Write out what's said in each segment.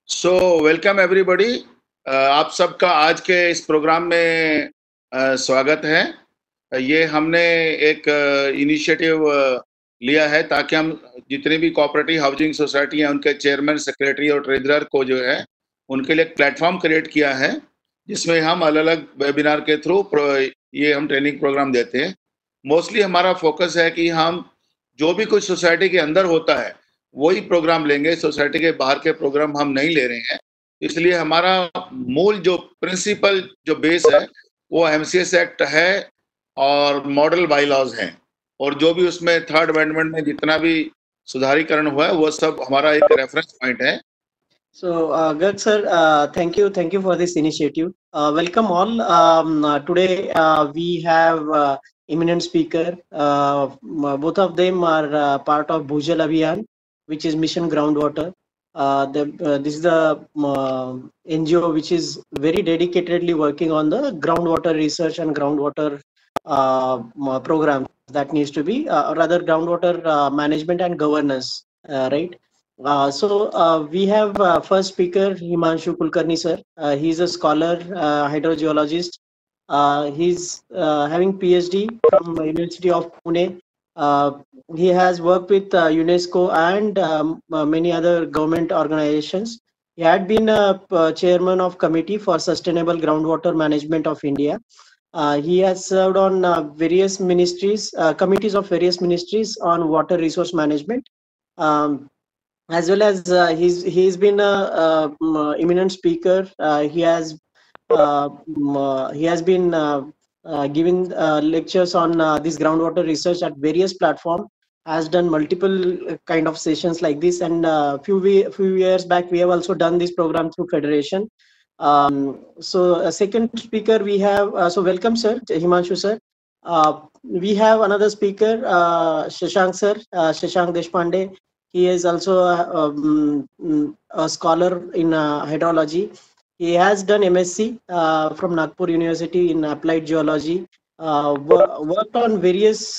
Welcome everybody. आप सबका आज के इस प्रोग्राम में स्वागत है। ये हमने एक इनिशिएटिव लिया है ताकि हम जितने भी कोऑपरेटिव हाउसिंग सोसाइटी हैं उनके चेयरमैन, सेक्रेटरी और ट्रेजरर को जो है उनके लिए एक प्लेटफॉर्म क्रिएट किया है, जिसमें हम अलग-अलग वेबिनार के थ्रू ये हम ट्रेनिंग प्रोग्राम देते हैं। मोस्टली हमारा फोकस है कि हम जो भी कुछ सोसाइटी के अंदर होता है वही प्रोग्राम लेंगे, सोसाइटी के बाहर के प्रोग्राम हम नहीं ले रहे हैं। इसलिए हमारा मूल जो प्रिंसिपल जो बेस है वो एमसीएस एक्ट है और मॉडल बायलॉज हैं, और जो भी उसमें थर्ड अमेंडमेंट में जितना भी सुधारीकरण हुआ है वो सब हमारा एक रेफरेंस पॉइंट है। So, Garg sir, thank you for this initiative. Welcome all. Today we have eminent speaker. Both of them are part of Bhujal Abhiyan, which is Mission Groundwater. This is the NGO which is very dedicatedly working on the groundwater research and groundwater program that needs to be, rather groundwater management and governance, right? We have first speaker Himanshu Kulkarni sir. He's a scholar, hydrogeologist. He's having PhD from University of Pune. He has worked with UNESCO and many other government organizations. He had been a chairman of Committee for Sustainable Groundwater Management of India. He has served on various ministries, committees of various ministries on water resource management. As well as he's been a eminent speaker. He has been giving lectures on this groundwater research at various platforms. Has done multiple kind of sessions like this, and few years back we have also done this program through Federation. A second speaker we have. So welcome, sir, Himanshu sir. We have another speaker, Shashank sir, Shashank Deshpande. He is also a scholar in hydrology. He has done MSc from Nagpur University in applied geology. Worked on various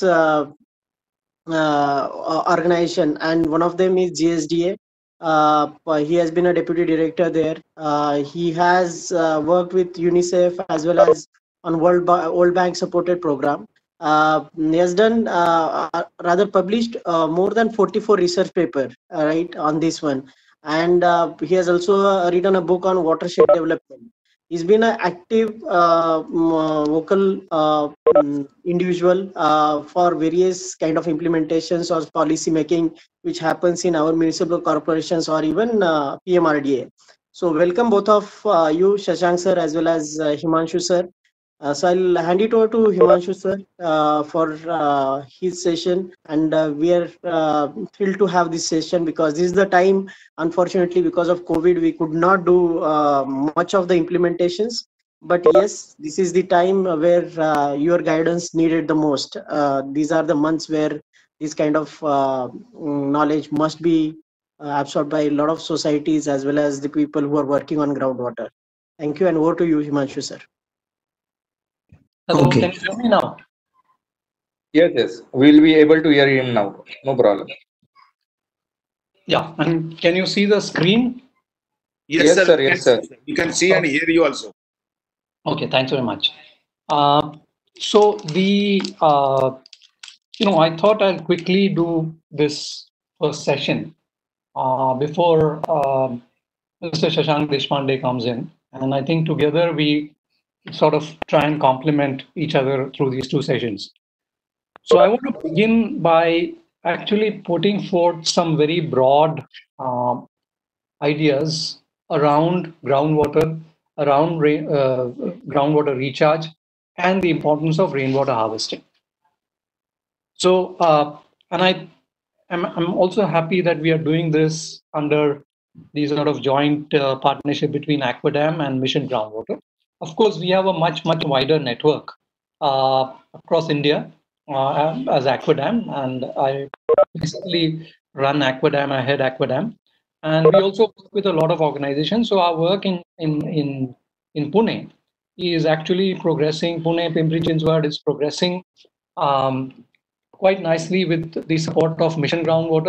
organization, and one of them is GSDA. He has been a deputy director there. He has worked with UNICEF as well as on World Bank supported program. He has done rather published more than 44 research paper right on this one, and he has also written a book on watershed development. He's been an active vocal individual for various kind of implementations or policy making which happens in our municipal corporations or even PMRDA. So welcome both of you, Shashank sir as well as Himanshu sir. So I'll hand it over to Himanshu sir for his session, and we are thrilled to have this session because this is the time, unfortunately because of COVID we could not do much of the implementations, but yes, this is the time where your guidance needed the most. These are the months where this kind of knowledge must be absorbed by a lot of societies as well as the people who are working on groundwater. Thank you, and over to you, Himanshu sir. Hello, okay. Can you hear me now? Yes, we'll be able to hear him now. No problem. Yeah, and can you see the screen? Yes, sir. Yes, sir. You can see and hear you also. Okay, thanks very much. I thought I'll quickly do this first session before Mr. Shashank Deshpande comes in, and I think together we sort of try and complement each other through these two sessions. So I want to begin by actually putting forth some very broad ideas around groundwater, around groundwater recharge, and the importance of rainwater harvesting. So, and I'm also happy that we are doing this under the sort of joint partnership between Aquadam and Mission Groundwater. Of course, we have a much wider network across India as Aquadam, and I basically run Aquadam, I head Aquadam, and we also work with a lot of organizations. So our work in Pune is actually progressing. Pune, Pimpri Chinchwad is progressing quite nicely with the support of Mission Groundwater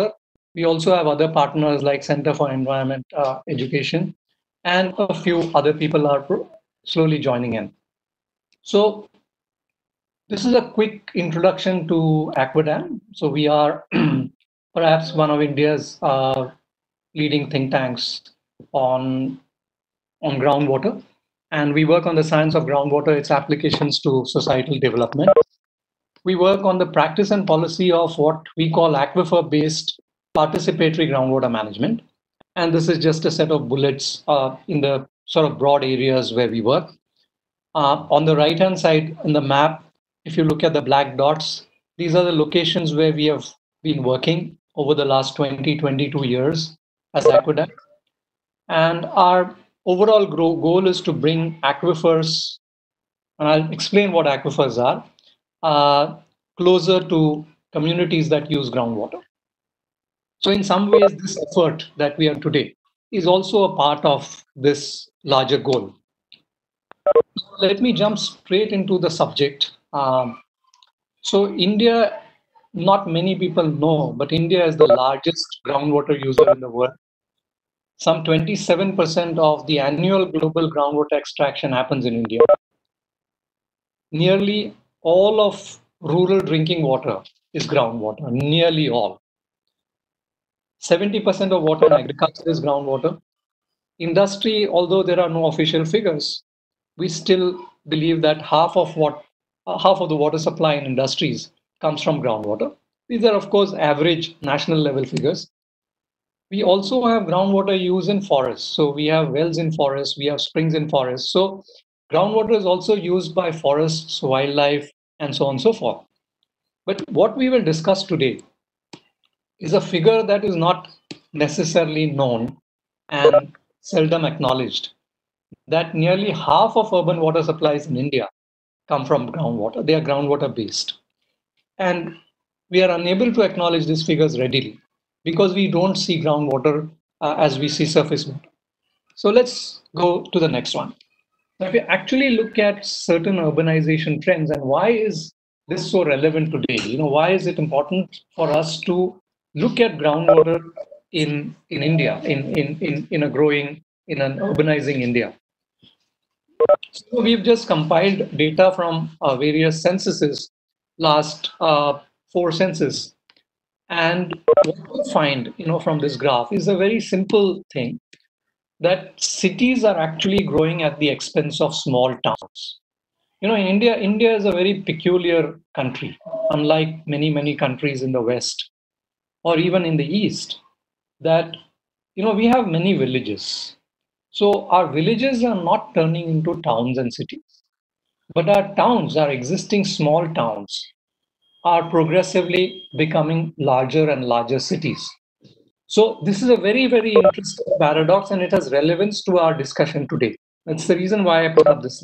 We also have other partners like Center for Environment Education, and a few other people are slowly joining in. So this is a quick introduction to Aquadam. So we are perhaps one of India's leading think tanks on groundwater, and we work on the science of groundwater, its applications to societal development. We work on the practice and policy of what we call aquifer-based participatory groundwater management. And this is just a set of bullets in the sort of broad areas where we work. On the right-hand side in the map, if you look at the black dots, these are the locations where we have been working over the last 22 years as Aquadam. And our overall goal is to bring aquifers, and I'll explain what aquifers are, closer to communities that use groundwater. So in some ways, this effort that we are today is also a part of this larger goal. Let me jump straight into the subject. So India, not many people know, but India is the largest groundwater user in the world. Some 27% of the annual global groundwater extraction happens in India. Nearly all of rural drinking water is groundwater, nearly all. 70% of water in agriculture is groundwater. Industry, although there are no official figures, we still believe that half of the water supply in industries comes from groundwater. These are, of course, average national level figures. We also have groundwater use in forests. So we have wells in forests, we have springs in forests. So groundwater is also used by forests, wildlife, and so on and so forth. But what we will discuss today is a figure that is not necessarily known and seldom acknowledged, that nearly half of urban water supplies in India come from groundwater. They are groundwater based. And we are unable to acknowledge these figures readily because we don't see groundwater as we see surface water. So let's go to the next one. Now, if you actually look at certain urbanization trends and why is this so relevant today? Why is it important for us to look at groundwater in India, in a growing, in an urbanizing India? So we've just compiled data from various censuses, last 4 census. And what we find, from this graph is a very simple thing, that cities are actually growing at the expense of small towns. In India is a very peculiar country, unlike many countries in the West or even in the East, that, we have many villages. So our villages are not turning into towns and cities, but our towns, our existing small towns, are progressively becoming larger and larger cities. So this is a very, very interesting paradox, and it has relevance to our discussion today. That's the reason why I put up this.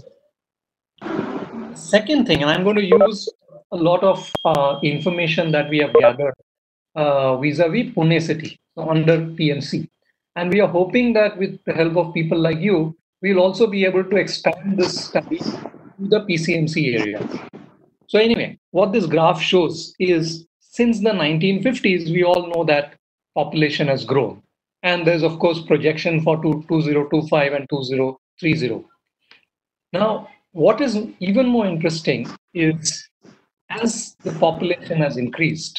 Second thing, and I'm going to use a lot of information that we have gathered vis-a-vis Pune city, so under PMC. And we are hoping that with the help of people like you, we'll also be able to expand this study to the PCMC area. So anyway, what this graph shows is since the 1950s, we all know that population has grown. And there's, of course, projection for 2025 and 2030. Now, what is even more interesting is as the population has increased,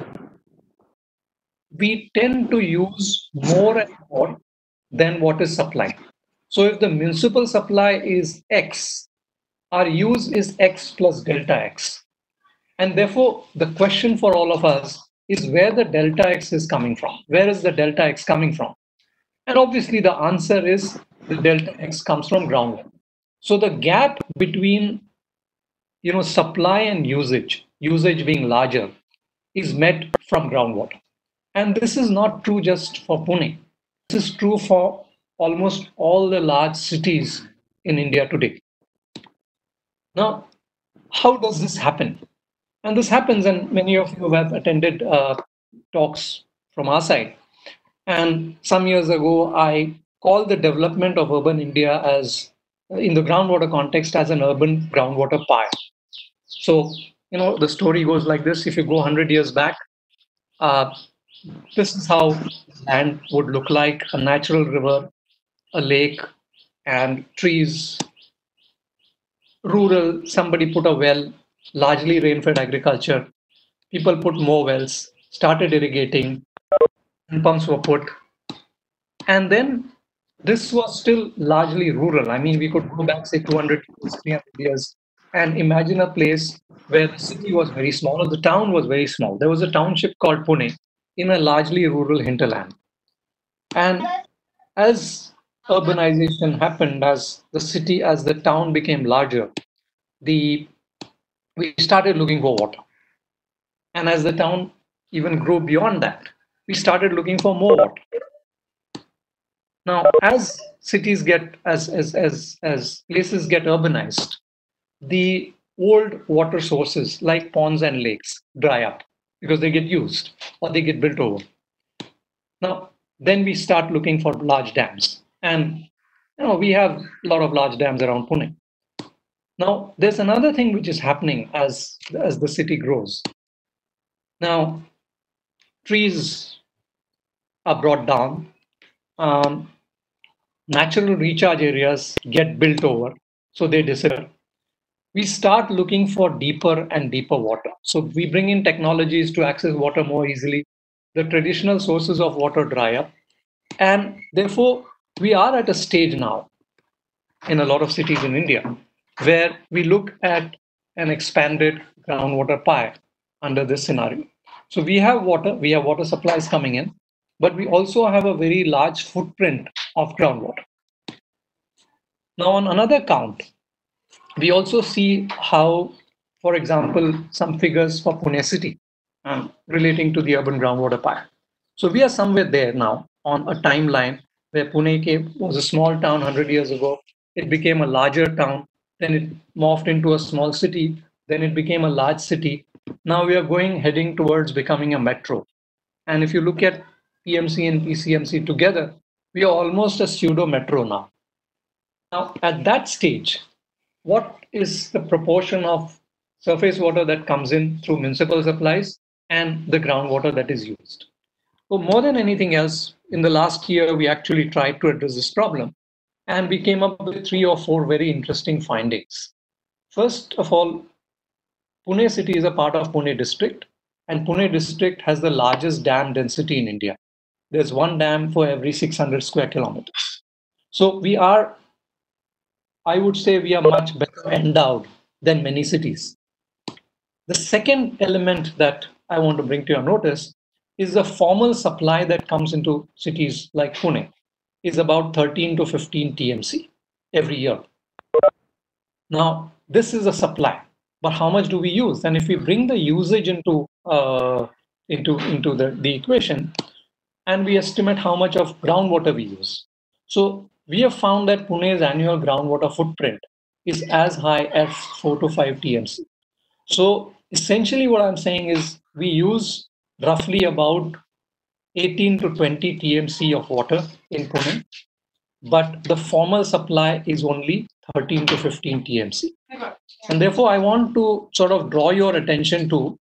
we tend to use more and more than what is supplied. So if the municipal supply is X, our use is X plus delta X. And therefore, the question for all of us is where the delta X is coming from. Where is the delta X coming from? And obviously, the answer is the delta X comes from groundwater. So the gap between supply and usage being larger, is met from groundwater. And this is not true just for Pune. This is true for almost all the large cities in India today. Now, how does this happen? And this happens, and many of you have attended talks from our side. And some years ago, I called the development of urban India as, in the groundwater context, as an urban groundwater pie. So, the story goes like this. If you go 100 years back, this is how land would look like: a natural river, a lake, and trees. Rural, somebody put a well, largely rain-fed agriculture. People put more wells, started irrigating, and pumps were put. And then this was still largely rural. I mean, we could go back, say, 200 years, 300 years, and imagine a place where the city was very small or the town was very small. There was a township called Pune in a largely rural hinterland. And as urbanization happened, as the town became larger, we started looking for water. And as the town even grew beyond that, we started looking for more water. Now, as cities get, as places get urbanized, the old water sources like ponds and lakes dry up because they get used or they get built over. Now, then we start looking for large dams. And we have a lot of large dams around Pune. Now, there's another thing which is happening as the city grows. Now, trees are brought down. Natural recharge areas get built over, so they disappear. We start looking for deeper and deeper water. So we bring in technologies to access water more easily. The traditional sources of water dry up. And therefore, we are at a stage now in a lot of cities in India where we look at an expanded groundwater pie under this scenario. So we have water supplies coming in, but we also have a very large footprint of groundwater. Now, on another count, we also see how, for example, some figures for Pune city relating to the urban groundwater pie. So we are somewhere there now on a timeline where Pune was a small town 100 years ago. It became a larger town. Then it morphed into a small city. Then it became a large city. Now we are heading towards becoming a metro. And if you look at PMC and PCMC together, we are almost a pseudo metro now. Now, at that stage, what is the proportion of surface water that comes in through municipal supplies and the groundwater that is used? So more than anything else, in the last year, we actually tried to address this problem. And we came up with 3 or 4 very interesting findings. First of all, Pune city is a part of Pune district, and Pune district has the largest dam density in India. There's one dam for every 600 square kilometers. So I would say we are much better endowed than many cities. The second element that I want to bring to your notice is the formal supply that comes into cities like Pune is about 13 to 15 TMC every year. Now, this is a supply, but how much do we use? And if we bring the usage into the equation, and we estimate how much of groundwater we use. So we have found that Pune's annual groundwater footprint is as high as 4 to 5 TMC. So essentially what I'm saying is we use roughly about 18 to 20 TMC of water in Pune, but the formal supply is only 13 to 15 TMC. And therefore, I want to sort of draw your attention to,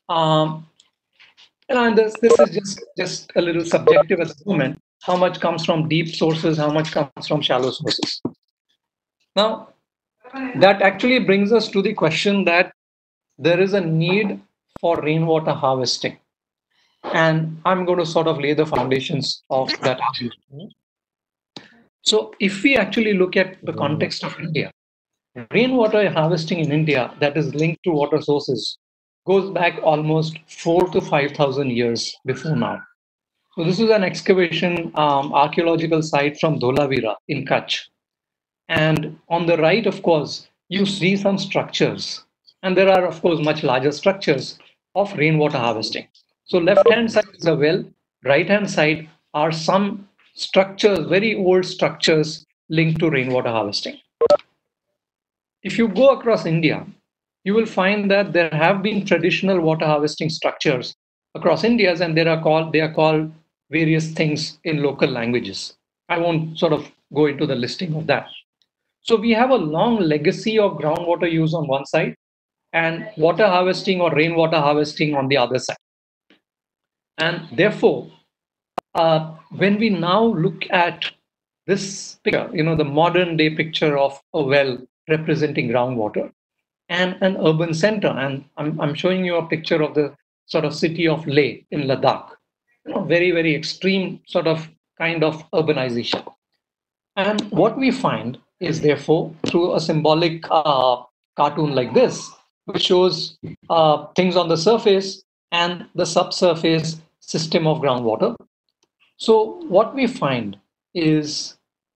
and this is just a little subjective at the moment, how much comes from deep sources, how much comes from shallow sources. Now, that actually brings us to the question that there is a need for rainwater harvesting. And I'm going to sort of lay the foundations of that argument. So if we actually look at the context of India, rainwater harvesting in India that is linked to water sources goes back almost 4,000 to 5,000 years before now. So this is an excavation archaeological site from Dholavira in Kutch. And on the right, of course, you see some structures. And there are, of course, much larger structures of rainwater harvesting. So left-hand side is a well, right-hand side are some structures, very old structures linked to rainwater harvesting. If you go across India, you will find that there have been traditional water harvesting structures across India, and they are called various things in local languages. I won't sort of go into the listing of that. So we have a long legacy of groundwater use on one side and water harvesting or rainwater harvesting on the other side. And therefore, when we now look at this picture, the modern day picture of a well representing groundwater and an urban center, and I'm showing you a picture of the sort of city of Leh in Ladakh, very, very extreme sort of kind of urbanization. And what we find is, therefore, through a symbolic cartoon like this, which shows things on the surface and the subsurface system of groundwater. So what we find is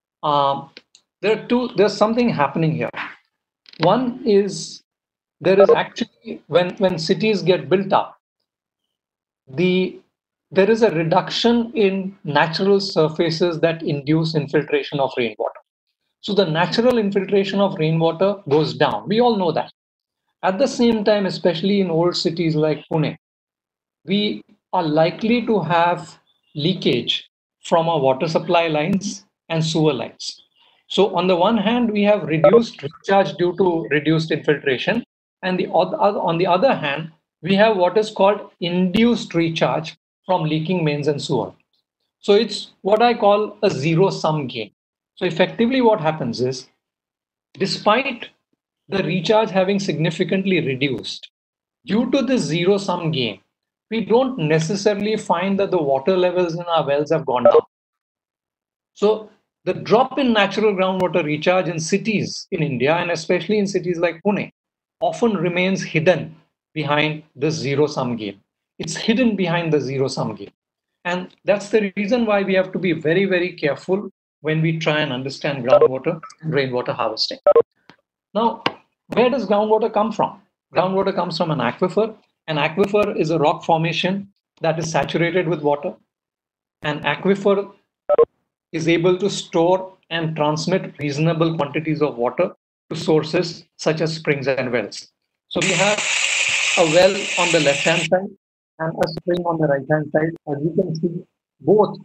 there's something happening here. One is, there is actually, when cities get built up, there is a reduction in natural surfaces that induce infiltration of rainwater. So the natural infiltration of rainwater goes down. We all know that. At the same time, especially in old cities like Pune, we are likely to have leakage from our water supply lines and sewer lines. So on the one hand, we have reduced recharge due to reduced infiltration. And on the other hand, we have what is called induced recharge from leaking mains and sewer. So it's what I call a zero-sum game. So effectively what happens is, despite the recharge having significantly reduced, due to this zero-sum game, we don't necessarily find that the water levels in our wells have gone down. So the drop in natural groundwater recharge in cities in India, and especially in cities like Pune, often remains hidden behind the zero-sum game. It's hidden behind the zero-sum game. And that's the reason why we have to be very, very careful when we try and understand groundwater and rainwater harvesting. Now, where does groundwater come from? Groundwater comes from an aquifer. An aquifer is a rock formation that is saturated with water. An aquifer is able to store and transmit reasonable quantities of water to sources such as springs and wells. So we have a well on the left-hand side and a spring on the right-hand side. As you can see, both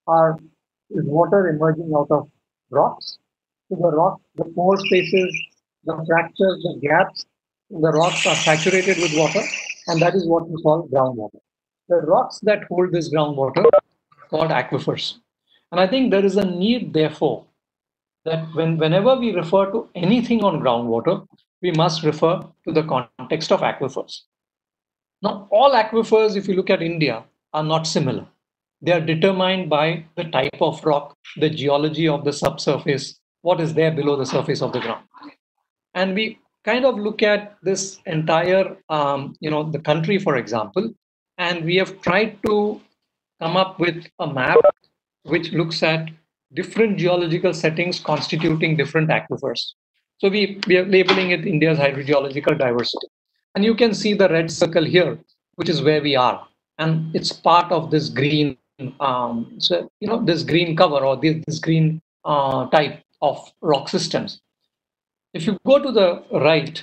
is water emerging out of rocks. So the rock, the pore spaces, the fractures, the gaps in the rocks are saturated with water, and that is what we call groundwater. The rocks that hold this groundwater are called aquifers. And I think there is a need, therefore, that whenever we refer to anything on groundwater, we must refer to the context of aquifers. Now, all aquifers, if you look at India, are not similar. They are determined by the type of rock, the geology of the subsurface, what is there below the surface of the ground. And we kind of look at this entire, the country, for example, and we have tried to come up with a map which looks at different geological settings constituting different aquifers. So we are labeling it India's hydrogeological diversity. And you can see the red circle here, which is where we are. And it's part of this green, this green cover, or this green type of rock systems. If you go to the right,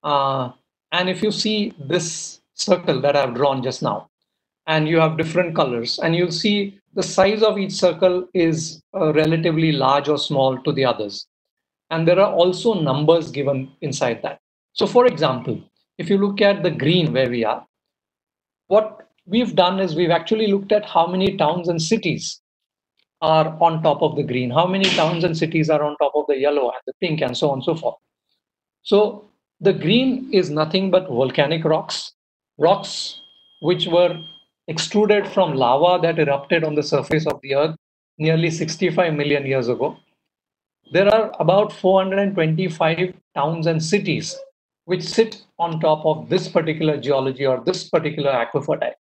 and if you see this circle that I've drawn just now, and you have different colors, and you'll see the size of each circle is relatively large or small to the others. And there are also numbers given inside that. So for example, if you look at the green where we are, what we've done is we've actually looked at how many towns and cities are on top of the green, how many towns and cities are on top of the yellow and the pink, and so on and so forth. So the green is nothing but volcanic rocks which were extruded from lava that erupted on the surface of the earth nearly 65 million years ago. There are about 425 towns and cities which sit on top of this particular geology or this particular aquifer type.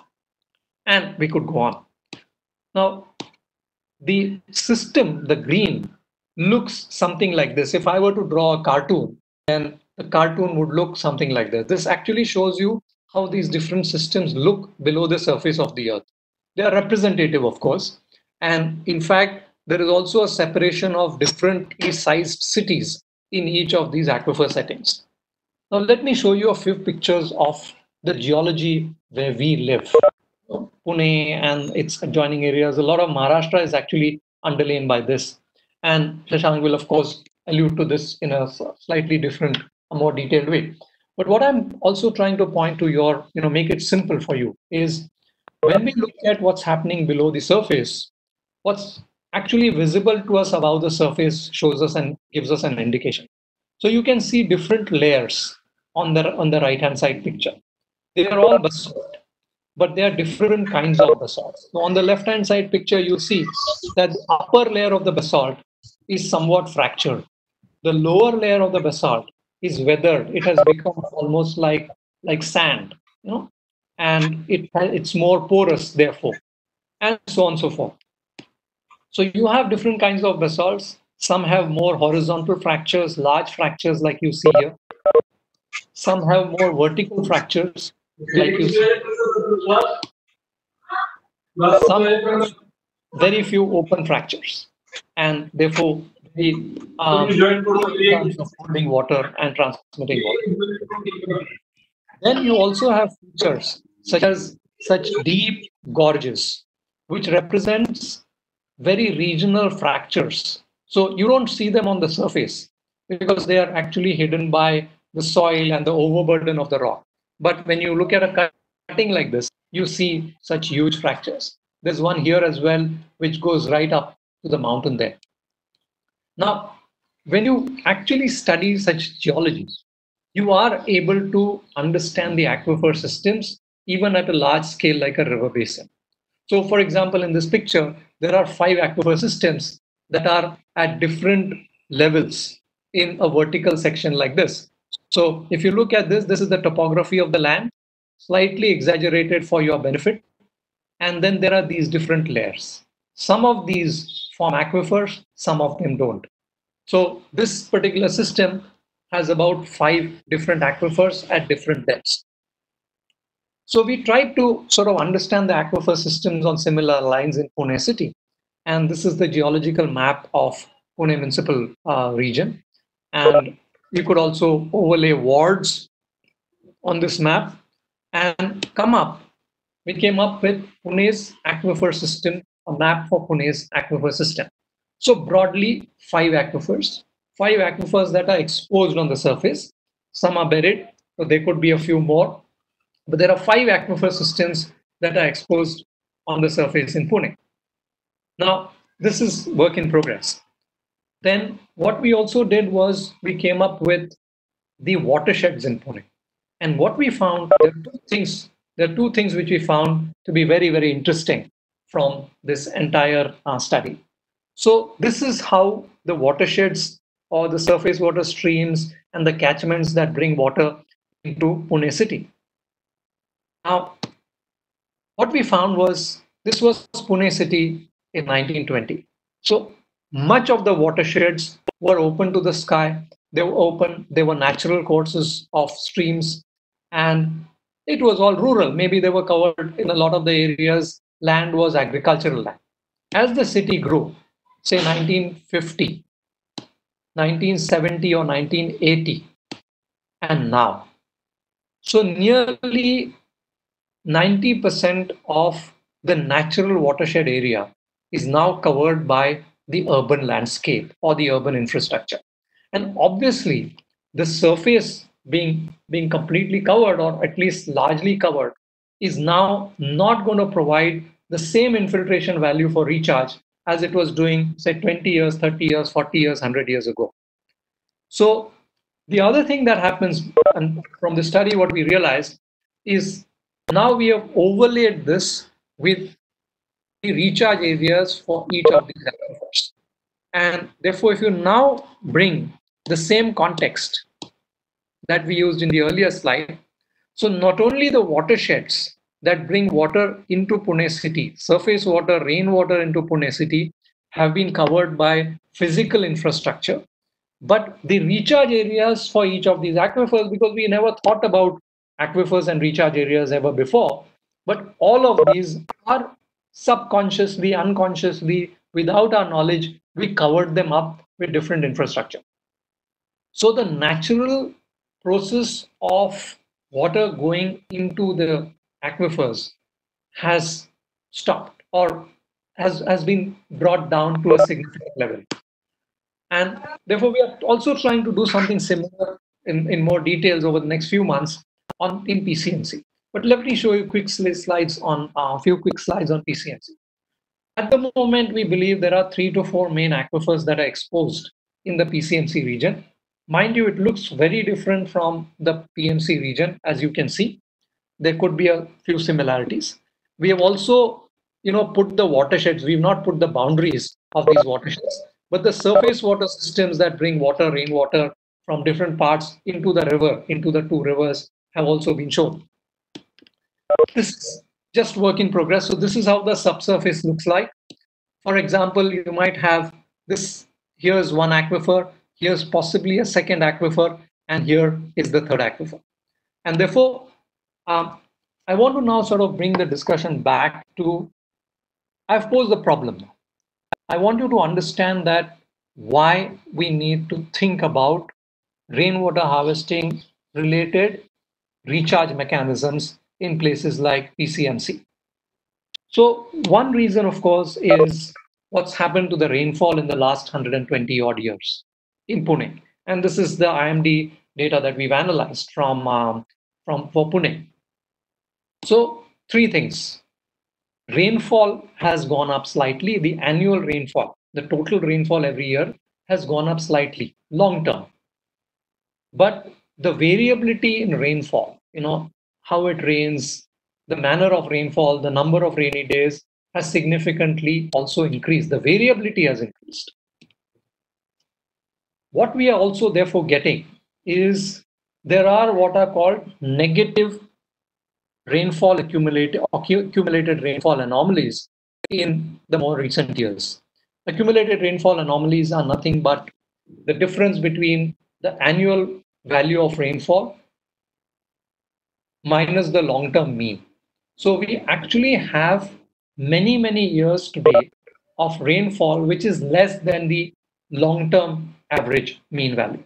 And we could go on. Now, the system, the green, looks something like this. If I were to draw a cartoon, then the cartoon would look something like this. This actually shows you how these different systems look below the surface of the earth. They are representative, of course. And in fact, there is also a separation of differently sized cities in each of these aquifer settings. Now, let me show you a few pictures of the geology where we live. Pune and its adjoining areas, a lot of Maharashtra is actually underlain by this. And Shashank will, of course, allude to this in a slightly different, a more detailed way. But what I'm also trying to point to make it simple for you is when we look at what's happening below the surface, what's actually visible to us above the surface shows us and gives us an indication. So you can see different layers on the right hand side picture. They are all basalt, but they are different kinds of basalt. So on the left hand side picture, you see that the upper layer of the basalt is somewhat fractured. The lower layer of the basalt is weathered. It has become almost like sand, you know, and it's more porous, therefore, and so on and so forth. So you have different kinds of basalts. Some have more horizontal fractures, large fractures like you see here. Some have more vertical fractures like you see. Some have very few open fractures, and therefore the in terms of holding water and transmitting water. Then you also have features such deep gorges, which represents very regional fractures. So you don't see them on the surface because they are actually hidden by the soil and the overburden of the rock. But when you look at a cutting like this, you see such huge fractures. There's one here as well, which goes right up to the mountain there. Now, when you actually study such geology, you are able to understand the aquifer systems even at a large scale like a river basin. So, for example, in this picture, there are 5 aquifer systems that are at different levels in a vertical section like this. So, if you look at this, this is the topography of the land, slightly exaggerated for your benefit. And then there are these different layers. Some of these form aquifers, some of them don't. So, this particular system has about 5 different aquifers at different depths. So we tried to sort of understand the aquifer systems on similar lines in Pune city. And this is the geological map of Pune municipal region. And you could also overlay wards on this map and we came up with Pune's aquifer system, a map for Pune's aquifer system. So broadly, 5 aquifers that are exposed on the surface. Some are buried, so there could be a few more. But there are 5 aquifer systems that are exposed on the surface in Pune. Now, this is work in progress. Then what we also did was we came up with the watersheds in Pune. And what we found, there are two things which we found to be very, very interesting from this entire study. So this is how the watersheds or the surface water streams and the catchments that bring water into Pune city. Now, what we found was this was Pune city in 1920. So much of the watersheds were open to the sky. They were open. They were natural courses of streams, and it was all rural. Maybe they were covered in a lot of the areas. Land was agricultural land. As the city grew, say 1950, 1970 or 1980, and now. So nearly 90% of the natural watershed area is now covered by the urban landscape or the urban infrastructure. And obviously, the surface being completely covered or at least largely covered is now not going to provide the same infiltration value for recharge as it was doing, say, 20 years, 30 years, 40 years, 100 years ago. So the other thing that happens, and from the study, what we realized is now we have overlaid this with the recharge areas for each of these aquifers. And therefore, if you now bring the same context that we used in the earlier slide, so not only the watersheds that bring water into Pune city, surface water, rainwater into Pune city, have been covered by physical infrastructure, but the recharge areas for each of these aquifers, because we never thought about aquifers and recharge areas ever before, but all of these are subconsciously, unconsciously, without our knowledge, we covered them up with different infrastructure. So the natural process of water going into the aquifers has stopped or has been brought down to a significant level. And therefore, we are also trying to do something similar in more details over the next few months in PCMC. But let me show you quick slides on a few quick slides on PCMC. At the moment, we believe there are 3 to 4 main aquifers that are exposed in the PCMC region. Mind you, it looks very different from the PMC region, as you can see. There could be a few similarities. We have also, put the watersheds. We've not put the boundaries of these watersheds, but the surface water systems that bring water, rainwater from different parts into the river, into the 2 rivers, have also been shown. This is just work in progress. So this is how the subsurface looks like. For example, you might have this. Here's one aquifer. Here's possibly a second aquifer, and here is the third aquifer. And therefore, I want to now sort of bring the discussion back to, I've posed the problem now. I want you to understand that why we need to think about rainwater harvesting related recharge mechanisms in places like PCMC. So one reason, of course, is what's happened to the rainfall in the last 120 odd years in Pune. And this is the IMD data that we've analyzed for Pune. So 3 things. Rainfall has gone up slightly. The annual rainfall, the total rainfall every year has gone up slightly, long term. But the variability in rainfall, how it rains, the manner of rainfall, the number of rainy days has significantly also increased. The variability has increased. What we are also therefore getting is there are what are called negative rainfall accumulated rainfall anomalies in the more recent years. Accumulated rainfall anomalies are nothing but the difference between the annual value of rainfall minus the long-term mean. So we actually have many, many years today of rainfall which is less than the long-term average mean value.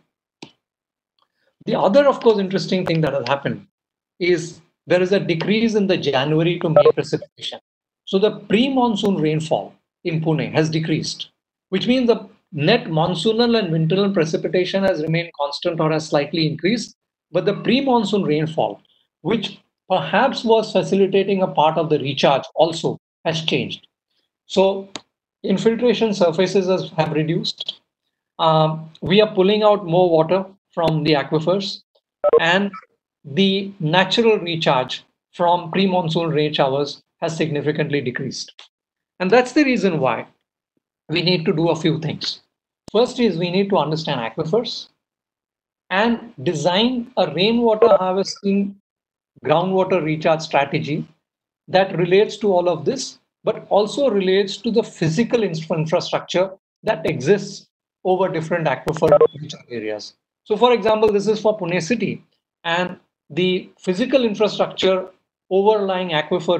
The other, of course, interesting thing that has happened is there is a decrease in the January to May precipitation. So the pre-monsoon rainfall in Pune has decreased, which means the net monsoonal and winternal precipitation has remained constant or has slightly increased, but the pre-monsoon rainfall, which perhaps was facilitating a part of the recharge, also has changed. So infiltration surfaces have reduced. We are pulling out more water from the aquifers, and the natural recharge from pre-monsoon rain showers has significantly decreased. And that's the reason why we need to do a few things. First is we need to understand aquifers and design a rainwater harvesting groundwater recharge strategy that relates to all of this, but also relates to the physical infrastructure that exists over different aquifer recharge areas. So for example, this is for Pune city, and the physical infrastructure overlying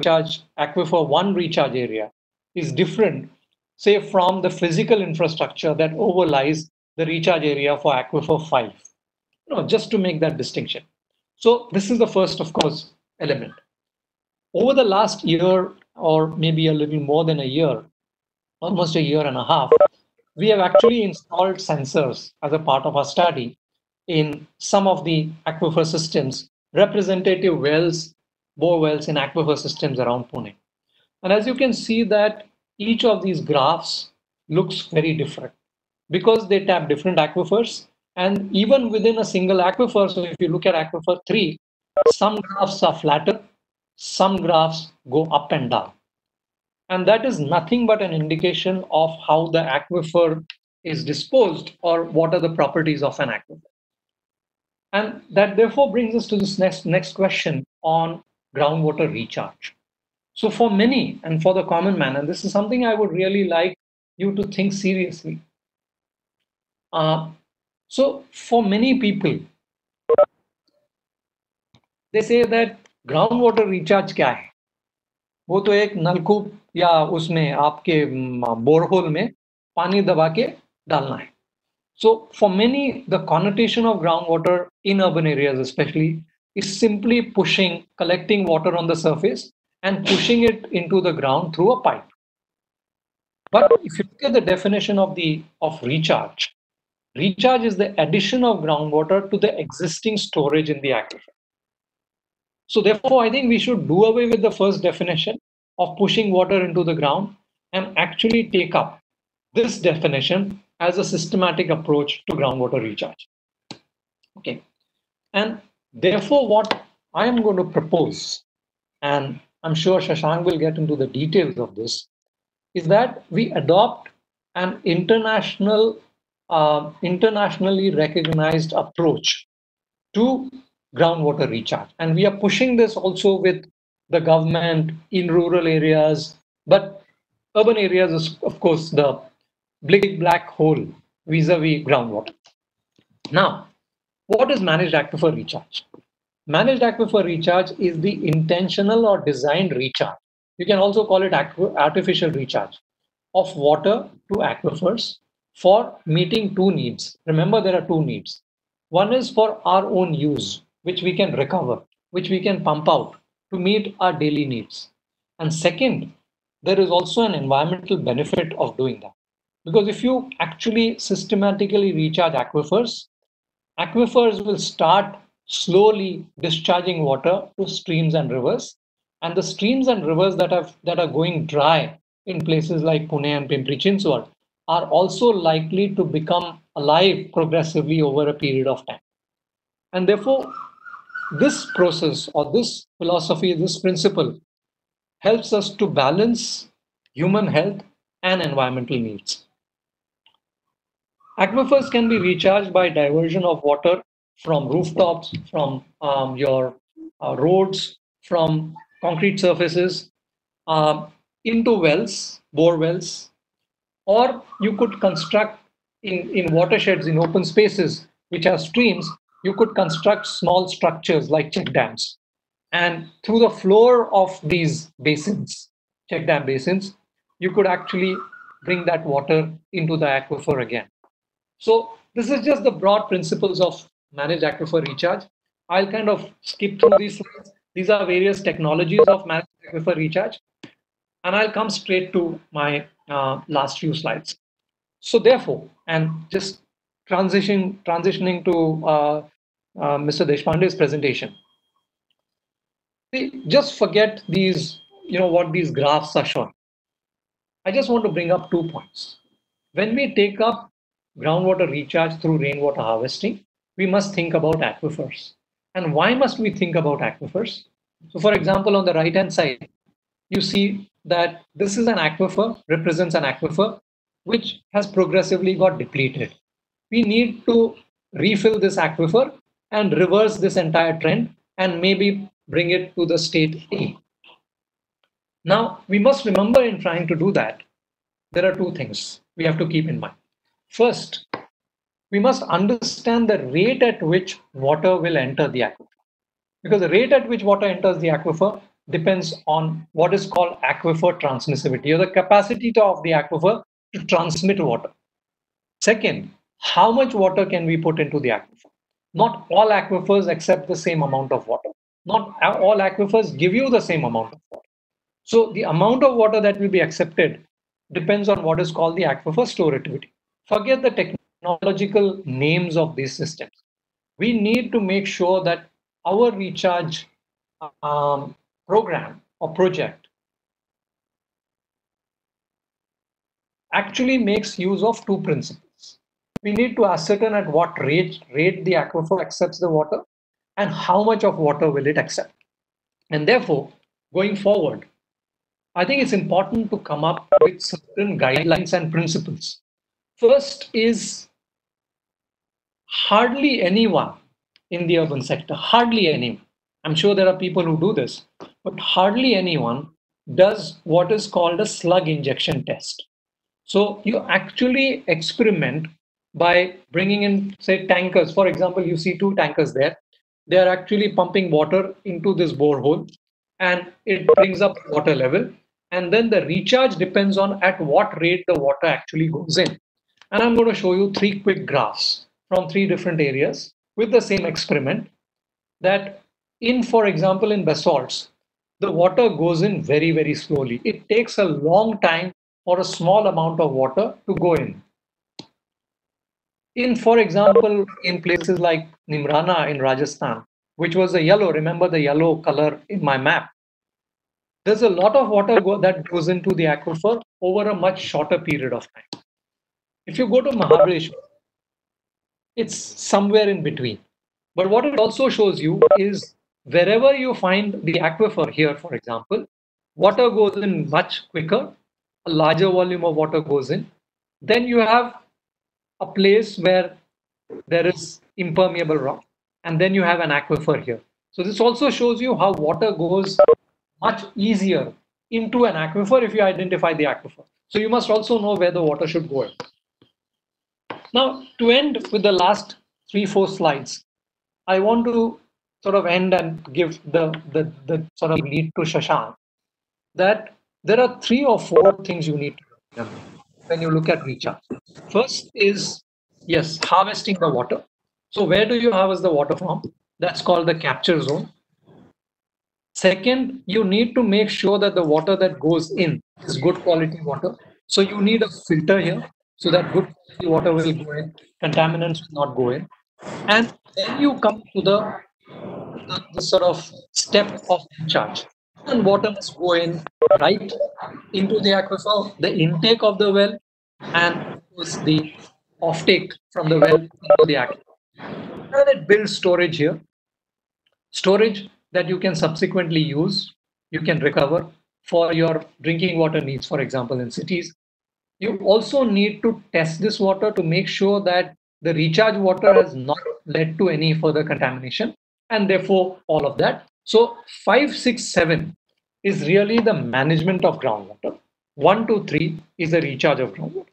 aquifer 1 recharge area is different, say, from the physical infrastructure that overlies the recharge area for aquifer 5. Just to make that distinction. So this is the first, of course, element. Over the last year, or maybe a little more than a year, almost a year and a half, we have actually installed sensors as a part of our study in some of the aquifer systems, representative wells, bore wells in aquifer systems around Pune. And as you can see that each of these graphs looks very different because they tap different aquifers, and even within a single aquifer. So if you look at aquifer 3, some graphs are flatter, some graphs go up and down. And that is nothing but an indication of how the aquifer is disposed or what are the properties of an aquifer. And that therefore brings us to this next question on groundwater recharge. So for many and for the common man, and this is something I would really like you to think seriously. So for many people, they say that groundwater recharge क्या है? वो तो एक नलकूप या उसमें आपके borehole में पानी दबा के डालना है. So for many, the connotation of groundwater in urban areas especially is simply collecting water on the surface and pushing it into the ground through a pipe. But if you look at the definition of recharge, recharge is the addition of groundwater to the existing storage in the aquifer. So therefore, I think we should do away with the first definition of pushing water into the ground and actually take up this definition as a systematic approach to groundwater recharge. Okay. And therefore, what I am going to propose, and I'm sure Shashank will get into the details of this, is that we adopt an internationally recognized approach to groundwater recharge. And we are pushing this also with the government in rural areas, but urban areas is, of course, the big black hole vis-a-vis groundwater. Now, what is managed aquifer recharge? Managed aquifer recharge is the intentional or designed recharge. You can also call it artificial recharge of water to aquifers for meeting two needs. Remember, there are two needs. One is for our own use, which we can recover, which we can pump out to meet our daily needs. And second, there is also an environmental benefit of doing that. Because if you actually systematically recharge aquifers will start slowly discharging water to streams and rivers. And the streams and rivers that are going dry in places like Pune and Pimpri Chinchwad are also likely to become alive progressively over a period of time. And therefore, this process or this philosophy, this principle helps us to balance human health and environmental needs. Aquifers can be recharged by diversion of water from rooftops, from your roads, from concrete surfaces into wells, bore wells, or you could construct in watersheds, in open spaces, which are streams, you could construct small structures like check dams. And through the floor of these basins, check dam basins, you could actually bring that water into the aquifer again. So this is just the broad principles of managed aquifer recharge. I'll kind of skip through these slides. These are various technologies of managed aquifer recharge. And I'll come straight to my last few slides. So therefore, and just transitioning to Mr. Deshpande's presentation, just forget these, what these graphs are showing. I just want to bring up 2 points. When we take up groundwater recharge through rainwater harvesting, we must think about aquifers. And why must we think about aquifers? So for example, on the right-hand side, you see that this is an aquifer, represents an aquifer, which has progressively got depleted. We need to refill this aquifer and reverse this entire trend and maybe bring it to the state A. Now, we must remember in trying to do that, there are two things we have to keep in mind. First, we must understand the rate at which water will enter the aquifer. Because the rate at which water enters the aquifer depends on what is called aquifer transmissivity, or the capacity of the aquifer to transmit water. Second, how much water can we put into the aquifer? Not all aquifers accept the same amount of water. Not all aquifers give you the same amount of water. So the amount of water that will be accepted depends on what is called the aquifer storativity. Forget the technological names of these systems. We need to make sure that our recharge program or project actually makes use of two principles. We need to ascertain at what rate the aquifer accepts the water and how much of water will it accept. And therefore, going forward, I think it's important to come up with certain guidelines and principles. First is hardly anyone in the urban sector, hardly anyone. I'm sure there are people who do this, but hardly anyone does what is called a slug injection test. So you actually experiment by bringing in, say, tankers. For example, you see two tankers there. They are actually pumping water into this borehole and it brings up water level. And then the recharge depends on at what rate the water actually goes in. And I'm going to show you 3 quick graphs from 3 different areas with the same experiment, that for example, in basalts, the water goes in very, very slowly. It takes a long time for a small amount of water to go in. For example, in places like Nimrana in Rajasthan, which was the yellow, remember the yellow color in my map, there's a lot of water that goes into the aquifer over a much shorter period of time. If you go to Mahabaleshwar, it's somewhere in between. But what it also shows you is wherever you find the aquifer here, for example, water goes in much quicker, a larger volume of water goes in. Then you have a place where there is impermeable rock, and then you have an aquifer here. So this also shows you how water goes much easier into an aquifer if you identify the aquifer. So you must also know where the water should go in. Now, to end with the last 3-4 slides, I want to sort of end and give the sort of lead to Shashank, that there are 3 or 4 things you need to remember when you look at recharge. First is, yes, harvesting the water. So where do you harvest the water from? That's called the capture zone. Second, you need to make sure that the water that goes in is good quality water. So you need a filter here so that good quality water will go in, contaminants will not go in. And then you come to the sort of step of recharge. And water must go in right into the aquifer, the intake of the well, and of course the offtake from the well into the aquifer. And it builds storage here. Storage that you can subsequently use, you can recover for your drinking water needs, for example, in cities. You also need to test this water to make sure that the recharge water has not led to any further contamination, and therefore all of that. So 5, 6, 7 is really the management of groundwater. 1 to 3 is the recharge of groundwater.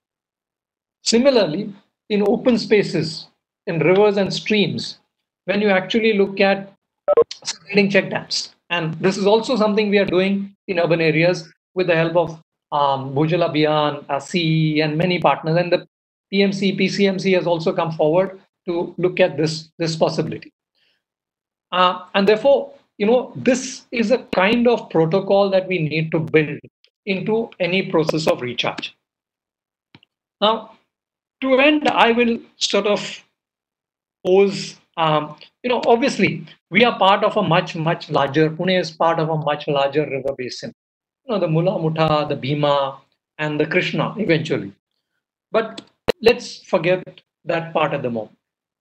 Similarly, in open spaces, in rivers and streams, when you actually look at building check dams, and this is also something we are doing in urban areas with the help of Bhujal Abhiyan, CE, and many partners, and the PMC, PCMC has also come forward to look at this possibility. And therefore, this is a kind of protocol that we need to build into any process of recharge. Now, to end, I will sort of pose, obviously, we are part of a much larger, Pune is part of a much larger river basin. The Mula Mutha, the Bhima, and the Krishna eventually. But let's forget that part at the moment.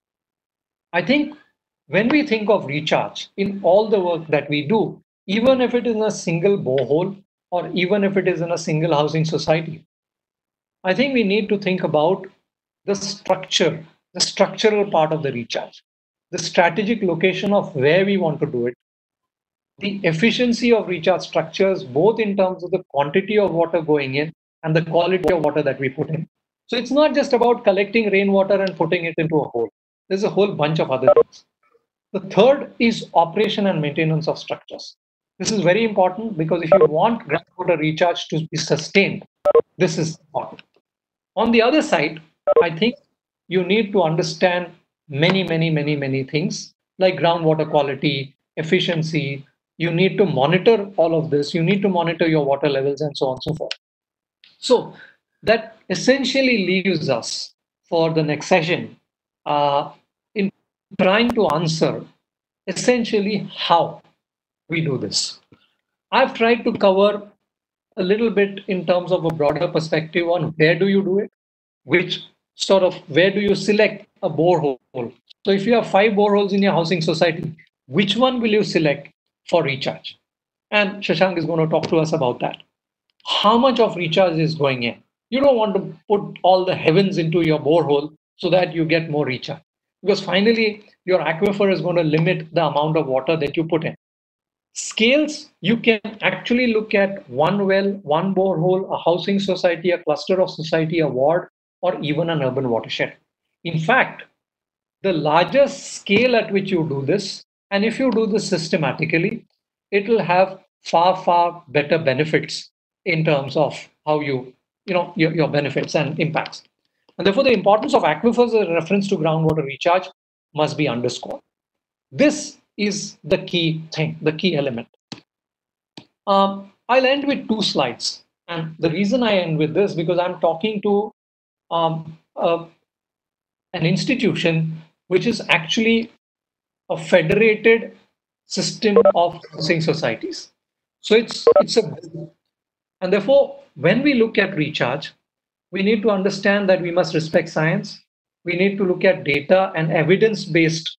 I think when we think of recharge in all the work that we do, even if it is in a single borehole or even if it is in a single housing society, I think we need to think about the structure, the structural part of the recharge, the strategic location of where we want to do it, the efficiency of recharge structures, both in terms of the quantity of water going in and the quality of water that we put in. So it's not just about collecting rainwater and putting it into a hole. There's a whole bunch of other things. The third is operation and maintenance of structures. This is very important because if you want groundwater recharge to be sustained, this is important. On the other side, I think you need to understand many things like groundwater quality, efficiency. You need to monitor all of this. You need to monitor your water levels and so on and so forth. So that essentially leaves us for the next session in trying to answer essentially how we do this. I've tried to cover a little bit in terms of a broader perspective on where do you do it, where do you select a borehole. So if you have 5 boreholes in your housing society, which one will you select for recharge? And Shashank is going to talk to us about that. How much of recharge is going in? You don't want to put all the heavens into your borehole so that you get more recharge. Because finally, your aquifer is going to limit the amount of water that you put in. Scales, you can actually look at one well, one borehole, a housing society, a cluster of society, a ward, or even an urban watershed. In fact, the larger scale at which you do this, and if you do this systematically, it will have far better benefits in terms of how your benefits and impacts. And therefore, the importance of aquifers as a reference to groundwater recharge must be underscored. This is the key thing, the key element. I'll end with 2 slides. And the reason I end with this, because I'm talking to an institution which is actually a federated system of housing societies. So it's a, and therefore, when we look at recharge, we need to understand that we must respect science. We need to look at data and evidence-based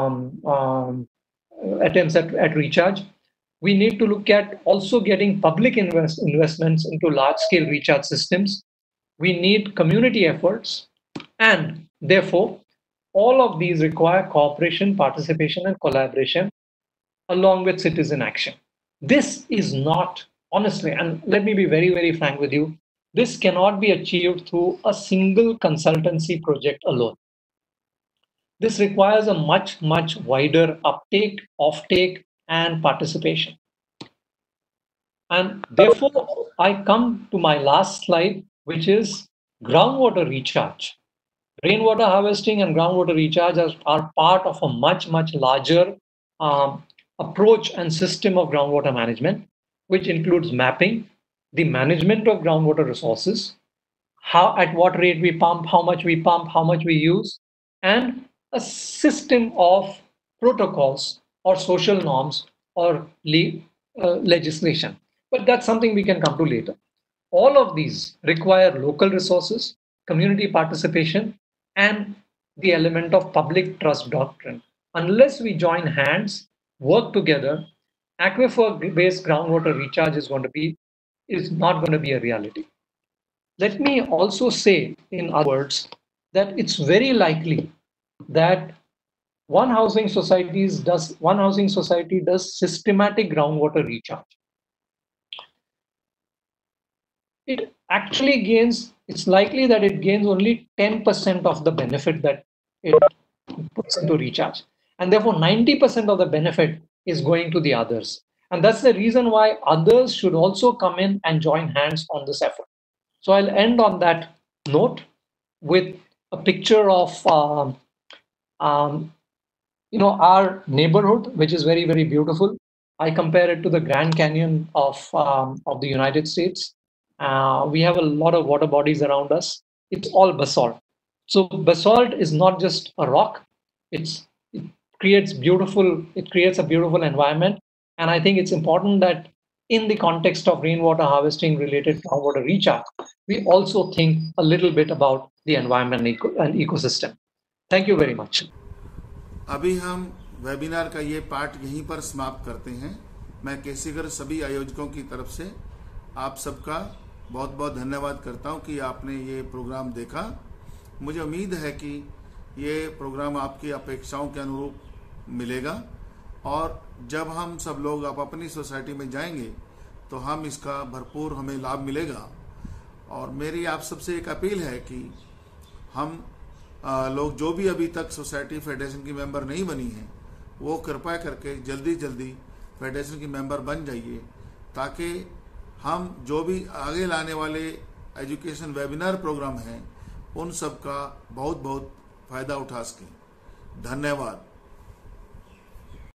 attempts at recharge. We need to look at also getting public investments into large-scale recharge systems. We need community efforts, and therefore, all of these require cooperation, participation, and collaboration along with citizen action. This is not, honestly, and let me be very, very frank with you, this cannot be achieved through a single consultancy project alone. This requires a much, much wider uptake, offtake, and participation. And therefore, I come to my last slide, which is groundwater recharge. Rainwater harvesting and groundwater recharge are part of a much, much larger approach and system of groundwater management, which includes mapping, the management of groundwater resources, how, at what rate we pump, how much we use, and a system of protocols or social norms or legislation. But that's something we can come to later. All of these require local resources, community participation, and the element of public trust doctrine. Unless we join hands, work together, aquifer-based groundwater recharge is not going to be a reality. Let me also say, in other words, that it's very likely that one housing society does systematic groundwater recharge. It actually gains, it's likely that it gains only 10% of the benefit that it puts into recharge. And therefore, 90% of the benefit is going to the others. And that's the reason why others should also come in and join hands on this effort. So I'll end on that note with a picture of our neighborhood, which is very, very beautiful. I compare it to the Grand Canyon of the United States. We have a lot of water bodies around us. It's all basalt. So basalt is not just a rock. It creates a beautiful environment. And I think it's important that in the context of rainwater harvesting related groundwater recharge, we also think a little bit about the environment and ecosystem. Thank you very much. अभी हम webinar का ये part यहीं पर समाप्त करते हैं। मैं केसीगर सभी आयोजकों की तरफ से आप सबका बहुत बहुत धन्यवाद करता हूं कि आपने ये प्रोग्राम देखा। मुझे उम्मीद है कि ये प्रोग्राम आपकी अपेक्षाओं के अनुरूप मिलेगा और जब हम सब लोग अपनी सोसाइटी में जाएंगे तो हम इसका भरपूर हमें लाभ मिलेगा। और मेरी आप सबसे एक अपील है कि हम लोग जो भी अभी तक सोसाइटी फेडरेशन की मेंबर नहीं बनी हैं वो कृपया करके जल्दी फेडरेशन की मेंबर बन जाइए, ताकि हम जो भी आगे लाने वाले एजुकेशन वेबिनार प्रोग्राम हैं उन सब का बहुत बहुत फायदा उठा सकें। धन्यवाद।